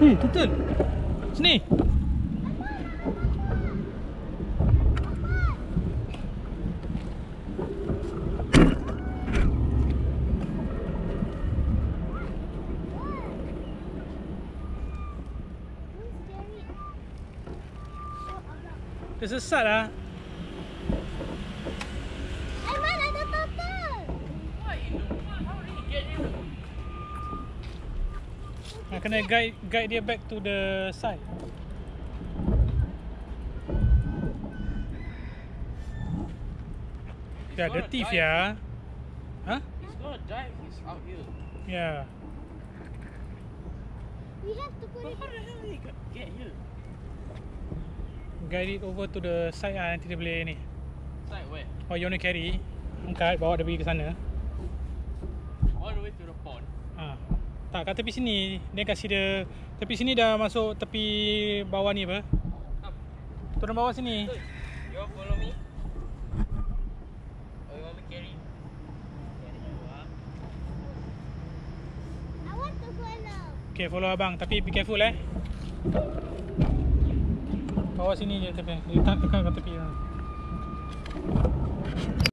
Betul. Sini. Dia sesat lah. Aiman ada turtle. Why in the world? How did he get in? Kena guide dia back to the side. Ya, the thief ya. Huh? He's gonna die if he's out here. Yeah. We have to put But it. how the hell did he get here? Guide it over to the side lah, nanti dia boleh ni. Side where? Oh, you want to carry? Angkat, bawa dia pergi ke sana. All the way to the pond. Tak, kat tepi sini. Dia kasih dia, tepi sini dah masuk tepi bawah ni apa? Come. Turun bawah sini. So, you want follow me? Or you want me carry? Carry you ah. I want to follow. Okay, follow abang. Tapi be careful Bawah sini je tepi. Dia tekan kat tepi.